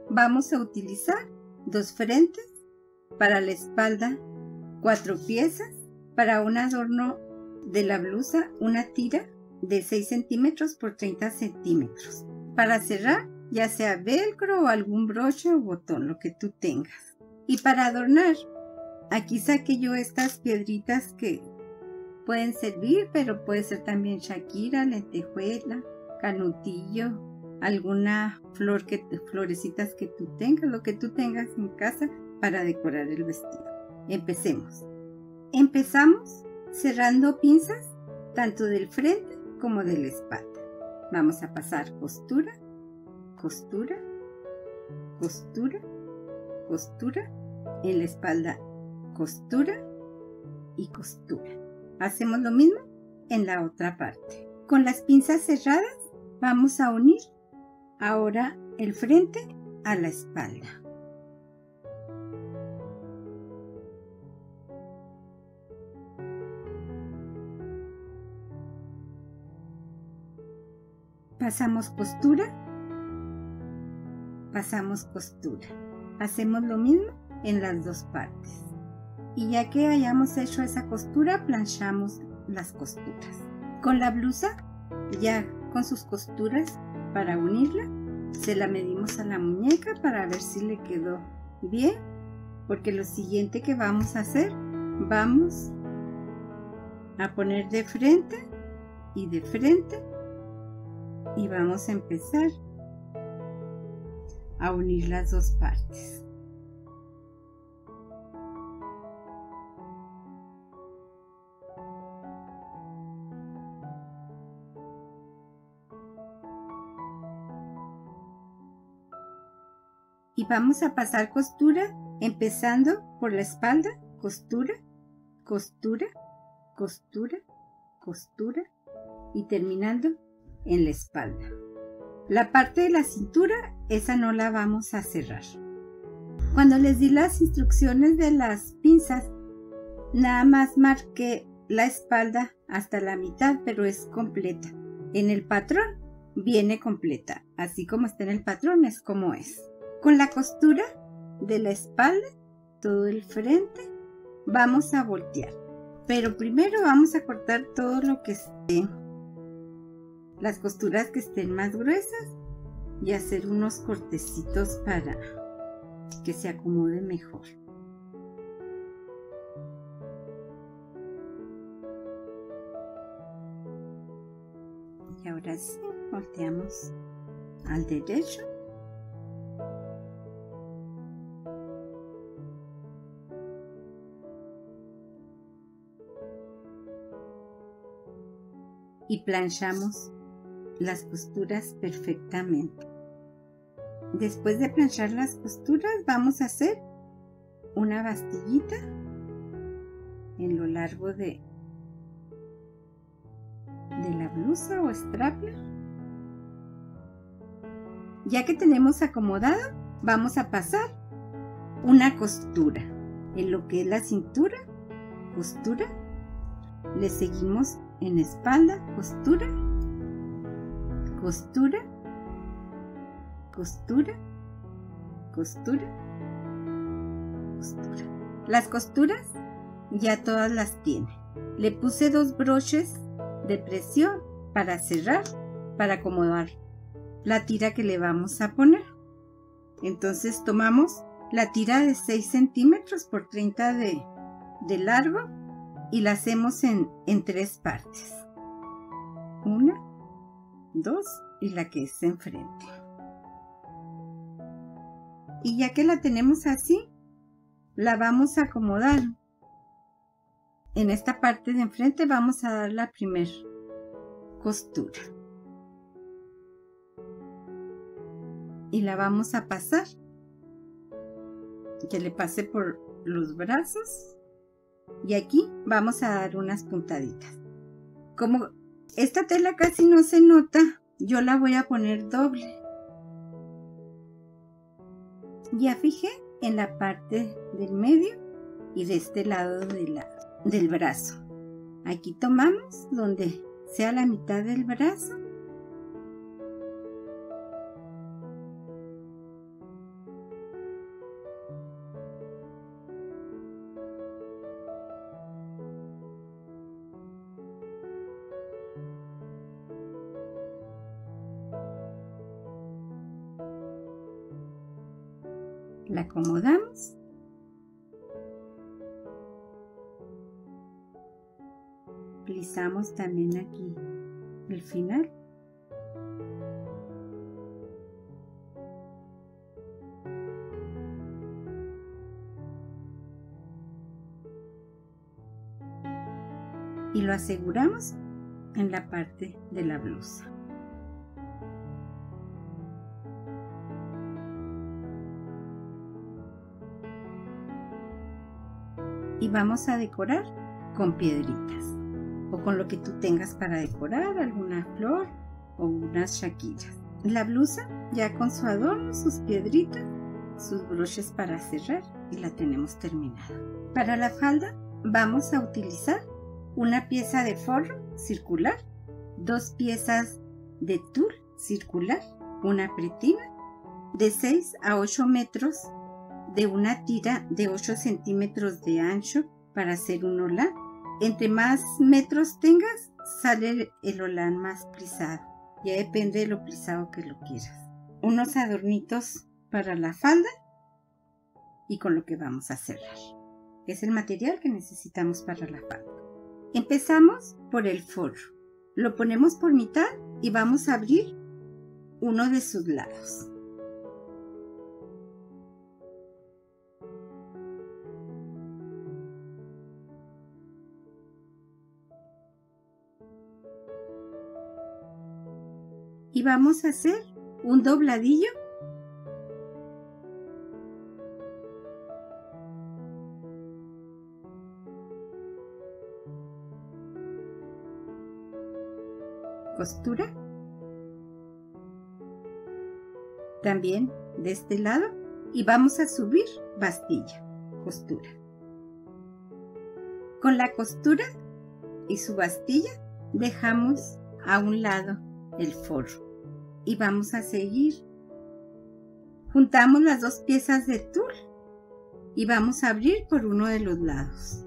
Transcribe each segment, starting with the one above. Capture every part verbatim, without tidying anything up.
vamos a utilizar dos frentes para la espalda, cuatro piezas para un adorno de la blusa, una tira de seis centímetros por treinta centímetros. Para cerrar, ya sea velcro o algún broche o botón, lo que tú tengas. Y para adornar, aquí saqué yo estas piedritas que pueden servir, pero puede ser también shakira, lentejuela, canutillo, alguna flor que florecitas que tú tengas, lo que tú tengas en casa para decorar el vestido. Empecemos. Empezamos cerrando pinzas tanto del frente como de la espalda. Vamos a pasar costura, costura, costura, costura, en la espalda costura y costura. Hacemos lo mismo en la otra parte. Con las pinzas cerradas vamos a unir ahora el frente a la espalda. Pasamos costura, pasamos costura. Hacemos lo mismo en las dos partes. Y ya que hayamos hecho esa costura, planchamos las costuras. Con la blusa, ya con sus costuras para unirla, se la medimos a la muñeca para ver si le quedó bien, porque lo siguiente que vamos a hacer, vamos a poner de frente y de frente y vamos a empezar a unir las dos partes. Y vamos a pasar costura empezando por la espalda, costura, costura, costura, costura y terminando en la espalda. La parte de la cintura, esa no la vamos a cerrar. Cuando les di las instrucciones de las pinzas, nada más marqué la espalda hasta la mitad, pero es completa. En el patrón viene completa, así como está en el patrón es como es. Con la costura de la espalda, todo el frente, vamos a voltear. Pero primero vamos a cortar todo lo que esté, las costuras que estén más gruesas y hacer unos cortecitos para que se acomode mejor. Y ahora sí, volteamos al derecho. Y planchamos las costuras perfectamente. Después de planchar las costuras, vamos a hacer una bastillita en lo largo de, de la blusa o strapless. Ya que tenemos acomodado, vamos a pasar una costura en lo que es la cintura, costura, le seguimos en espalda, costura, costura, costura, costura, costura. Las costuras ya todas las tiene. Le puse dos broches de presión para cerrar, para acomodar la tira que le vamos a poner. Entonces tomamos la tira de seis centímetros por treinta de, de largo y la hacemos en, en tres partes. Una, dos y la que es enfrente. Y ya que la tenemos así, la vamos a acomodar. En esta parte de enfrente vamos a dar la primer costura. Y la vamos a pasar. Que le pase por los brazos. Y aquí vamos a dar unas puntaditas. Como esta tela casi no se nota, yo la voy a poner doble. Ya fijé en la parte del medio y de este lado de la, del brazo. Aquí tomamos donde sea la mitad del brazo. La acomodamos. Plisamos también aquí el final. Y lo aseguramos en la parte de la blusa. Y vamos a decorar con piedritas o con lo que tú tengas para decorar, alguna flor o unas shakiras. La blusa ya con su adorno, sus piedritas, sus broches para cerrar, y la tenemos terminada. Para la falda vamos a utilizar una pieza de forro circular, dos piezas de tul circular, una pretina de seis a ocho metros, de una tira de ocho centímetros de ancho para hacer un olán. Entre más metros tengas, sale el olán más plisado. Ya depende de lo plisado que lo quieras. Unos adornitos para la falda y con lo que vamos a cerrar. Es el material que necesitamos para la falda. Empezamos por el forro. Lo ponemos por mitad y vamos a abrir uno de sus lados. Y vamos a hacer un dobladillo costura también de este lado y vamos a subir bastilla, costura. Con la costura y su bastilla dejamos a un lado el forro y vamos a seguir. Juntamos las dos piezas de tul y vamos a abrir por uno de los lados.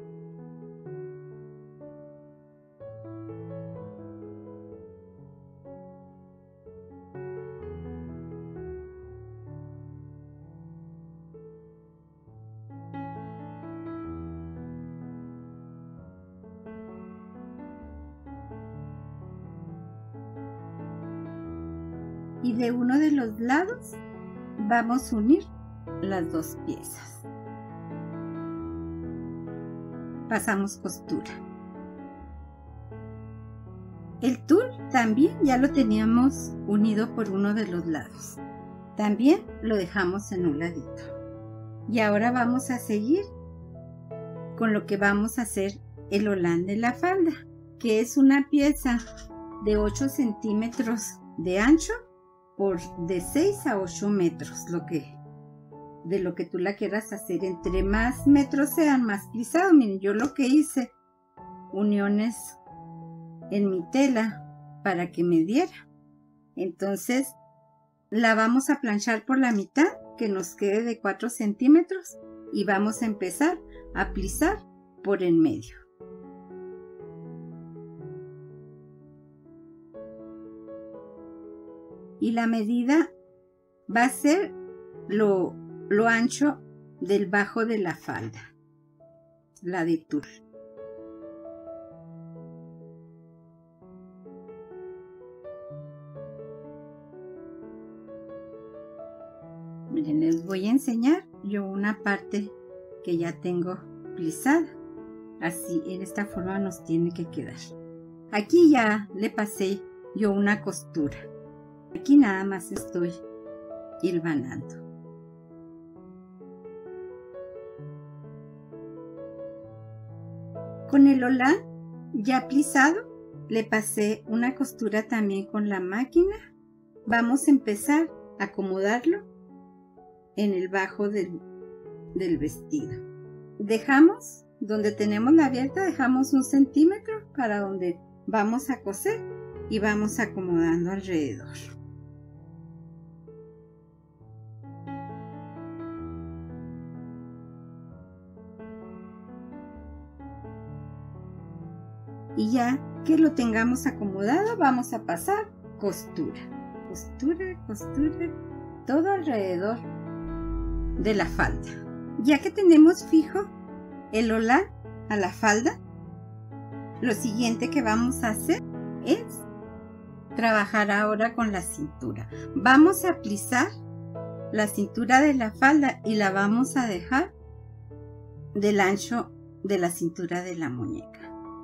Y de uno de los lados vamos a unir las dos piezas. Pasamos costura. El tul también ya lo teníamos unido por uno de los lados. También lo dejamos en un ladito. Y ahora vamos a seguir con lo que vamos a hacer el olán de la falda, que es una pieza de ocho centímetros de ancho por de seis a ocho metros, lo que de lo que tú la quieras hacer. Entre más metros sean, más plisado. Miren, yo lo que hice uniones en mi tela para que me diera. Entonces la vamos a planchar por la mitad, que nos quede de cuatro centímetros, y vamos a empezar a plisar por en medio. Y la medida va a ser lo, lo ancho del bajo de la falda, la de tul. Miren, les voy a enseñar yo una parte que ya tengo plisada. Así, en esta forma nos tiene que quedar. Aquí ya le pasé yo una costura. Aquí nada más estoy hilvanando. Con el olán ya plisado, le pasé una costura también con la máquina. Vamos a empezar a acomodarlo en el bajo del, del vestido. Dejamos, donde tenemos la abierta, dejamos un centímetro para donde vamos a coser y vamos acomodando alrededor. Y ya que lo tengamos acomodado, vamos a pasar costura, costura, costura, todo alrededor de la falda. Ya que tenemos fijo el olán a la falda, lo siguiente que vamos a hacer es trabajar ahora con la cintura. Vamos a alisar la cintura de la falda y la vamos a dejar del ancho de la cintura de la muñeca.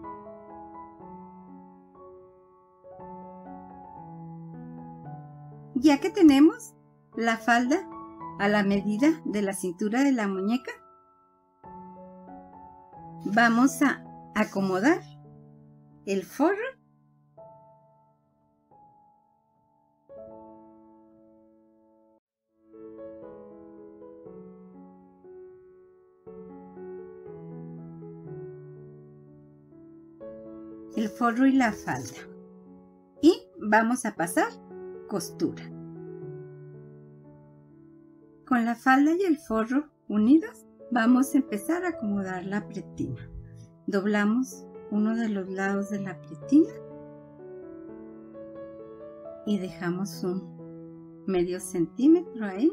Ya que tenemos la falda a la medida de la cintura de la muñeca, vamos a acomodar el forro el forro y la falda, y vamos a pasar costura. Con la falda y el forro unidos, vamos a empezar a acomodar la pretina. Doblamos uno de los lados de la pretina y dejamos un medio centímetro ahí.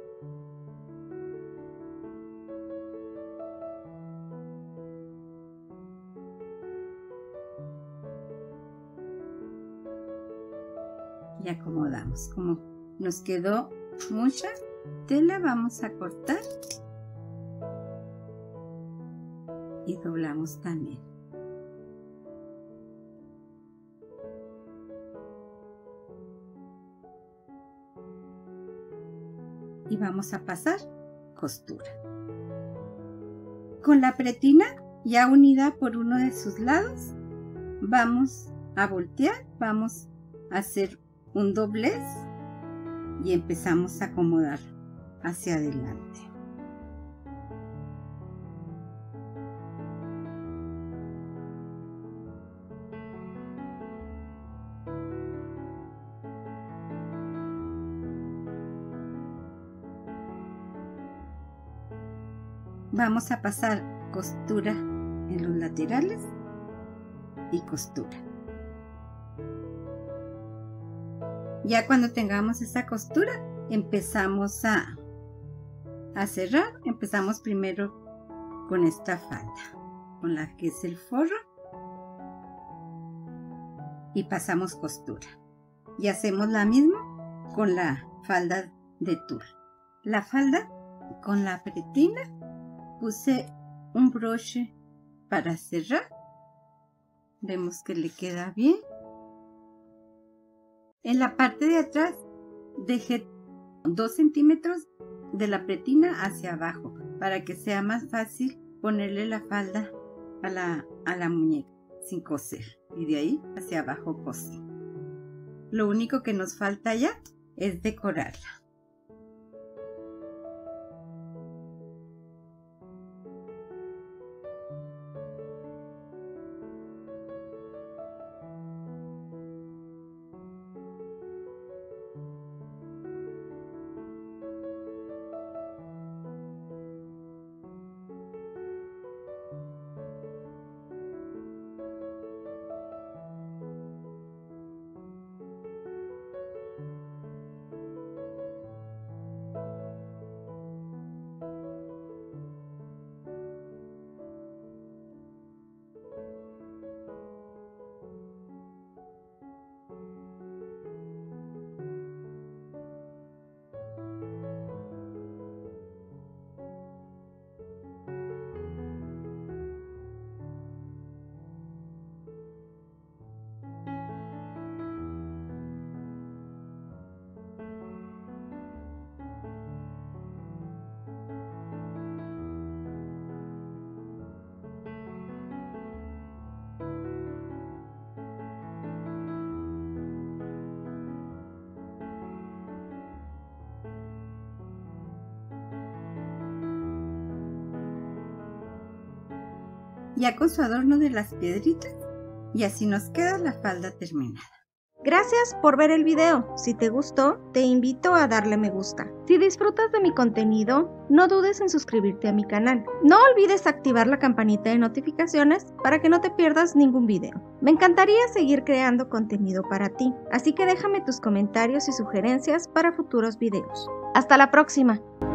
Y acomodamos. Como nos quedó mucha tela, vamos a cortar y doblamos también. Y vamos a pasar costura. Con la pretina ya unida por uno de sus lados, vamos a voltear, vamos a hacer un doblez y empezamos a acomodar hacia adelante. Vamos a pasar costura en los laterales y costura. Ya cuando tengamos esa costura, empezamos a, a cerrar. Empezamos primero con esta falda, con la que es el forro, y pasamos costura. Y hacemos la misma con la falda de tul. La falda con la pretina puse un broche para cerrar. Vemos que le queda bien. En la parte de atrás dejé dos centímetros de la pretina hacia abajo para que sea más fácil ponerle la falda a la, a la muñeca sin coser, y de ahí hacia abajo cosí. Lo único que nos falta ya es decorarla. Ya con su adorno de las piedritas, y así nos queda la falda terminada. Gracias por ver el video. Si te gustó, te invito a darle me gusta. Si disfrutas de mi contenido, no dudes en suscribirte a mi canal. No olvides activar la campanita de notificaciones para que no te pierdas ningún video. Me encantaría seguir creando contenido para ti, así que déjame tus comentarios y sugerencias para futuros videos. ¡Hasta la próxima!